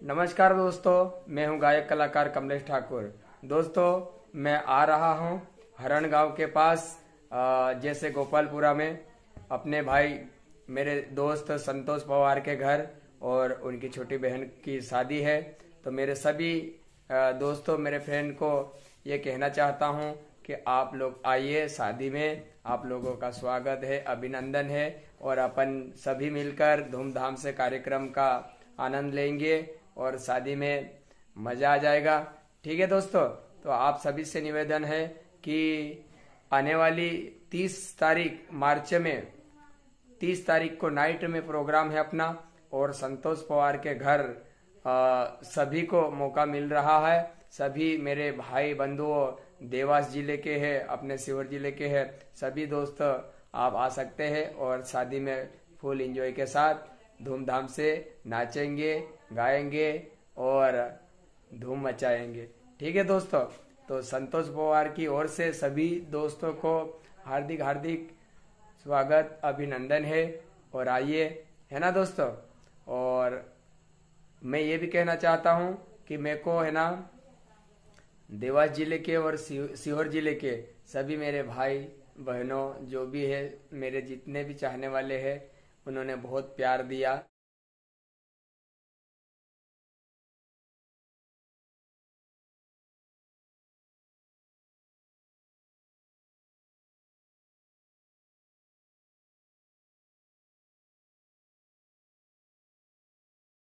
नमस्कार दोस्तों, मैं हूं गायक कलाकार कमलेश ठाकुर। दोस्तों, मैं आ रहा हूं हरण गांव के पास जैसे गोपालपुरा में अपने भाई मेरे दोस्त संतोष पवार के घर, और उनकी छोटी बहन की शादी है। तो मेरे सभी दोस्तों, मेरे फ्रेंड को ये कहना चाहता हूं कि आप लोग आइए शादी में। आप लोगों का स्वागत है, अभिनंदन है, और अपन सभी मिलकर धूमधाम से कार्यक्रम का आनंद लेंगे और शादी में मजा आ जाएगा। ठीक है दोस्तों, तो आप सभी से निवेदन है कि आने वाली 30 तारीख मार्च में 30 तारीख को नाइट में प्रोग्राम है अपना, और संतोष पवार के घर सभी को मौका मिल रहा है। सभी मेरे भाई बंधुओं देवास जिले के हैं, अपने सीहोर जिले के हैं, सभी दोस्त आप आ सकते हैं और शादी में फुल एंजॉय के साथ धूमधाम से नाचेंगे, गाएंगे और धूम मचाएंगे। ठीक है दोस्तों, तो संतोष पवार की ओर से सभी दोस्तों को हार्दिक हार्दिक स्वागत, अभिनंदन है। और आइए, है ना दोस्तों। और मैं ये भी कहना चाहता हूँ कि मेरे को है ना देवास जिले के और सीहोर जिले के सभी मेरे भाई बहनों जो भी है, मेरे जितने भी चाहने वाले हैं, उन्होंने बहुत प्यार दिया।